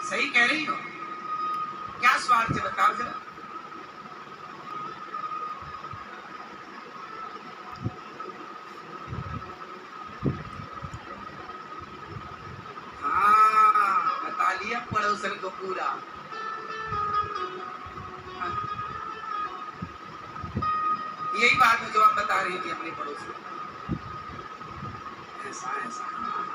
सही कह रही हो। क्या स्वार्थ है बताओ जरा। हाँ, बता लिया पड़ोसन को पूरा। यही बात है जो आप बता रही थी अपने पड़ोसी को। ऐसा ऐसा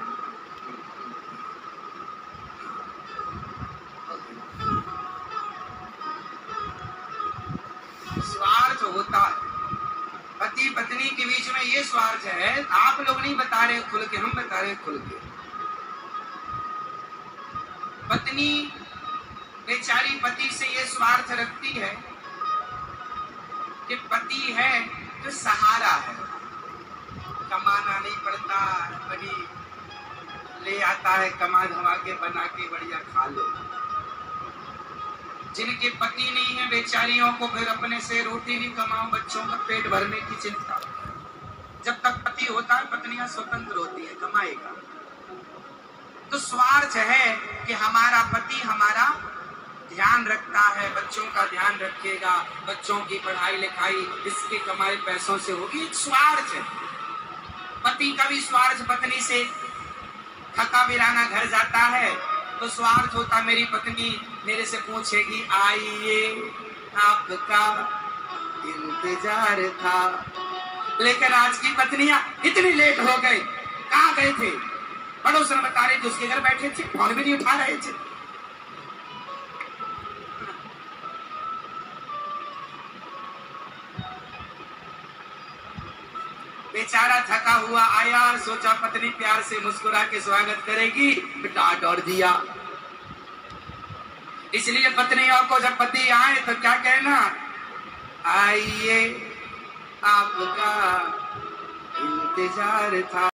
स्वार्थ होता है पति पत्नी के बीच में, ये स्वार्थ है। आप लोग नहीं बता रहे खुल के, हम बता रहे खुल के। पत्नी बेचारी पति से ये स्वार्थ रखती है कि पति है तो सहारा है, कमाना नहीं पड़ता, बड़ी ले आता है, कमा धमा के बना के बढ़िया खा लो। जिनके पति नहीं है बेचारियों को फिर अपने से रोटी भी कमाओ, बच्चों का पेट भरने की चिंता। जब तक पति होता है पत्नियां स्वतंत्र होती है, कमाएगा। तो स्वार्थ है कि हमारा पति हमारा ध्यान रखता है, बच्चों का ध्यान रखेगा, बच्चों की पढ़ाई लिखाई इसके कमाए पैसों से होगी। एक स्वार्थ है। पति का भी स्वार्थ पत्नी से थका बिराना घर जाता है तो स्वार्थ होता मेरी पत्नी मेरे से पूछेगी आइए आपका इंतजार था। लेकिन आज की पत्नियां इतनी लेट हो गई, कहाँ गए थे? पड़ोसन बता रहे थे उसके घर बैठे थे, फोन भी नहीं उठा रहे थे। बेचारा थका हुआ आया, सोचा पत्नी प्यार से मुस्कुरा के स्वागत करेगी, डांट और दिया। इसलिए पत्नियों को जब पति आए तो क्या कहना, आइए आपका इंतजार था।